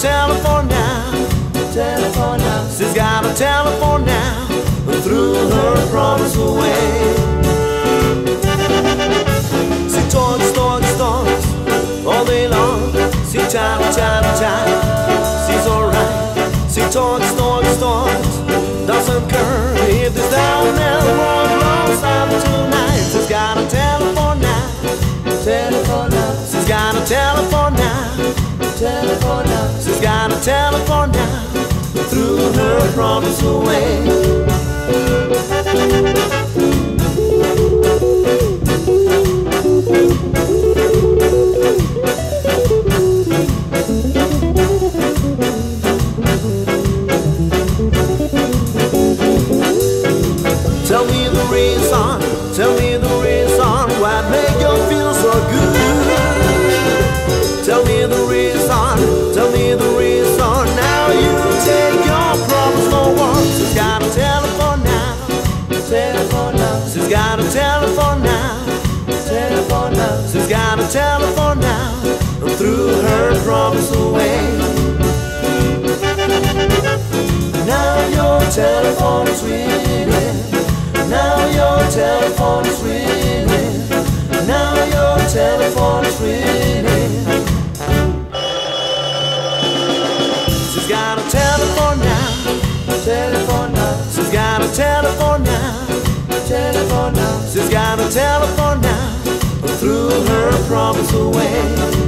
telephone now. Telephone now. She's got a telephone now. Threw her promise away. She talks, talks, talks all day long. She chat, chat, chat. She's alright. She talks, talks, talks. Doesn't care if this down and wrong blows out tonight. She's got a telephone now. Telephone now. She's got a telephone now. Telephone now. She's got a telephone now. Threw her promise away. Tell me the reason, tell me the reason what make you feel so good. Tell me the reason, tell me the reason. Now you take your problems for once. She's got a telephone now. Telephone now. She's got a telephone now. Telephone now. She's got a telephone now. And threw her problems away. Now your telephone is ringing. Now your telephone is ringing. Now your telephone is ringing. She's got a telephone now. Telephone now. She's got a telephone now. Telephone now. She's got a telephone now. Threw her promise away.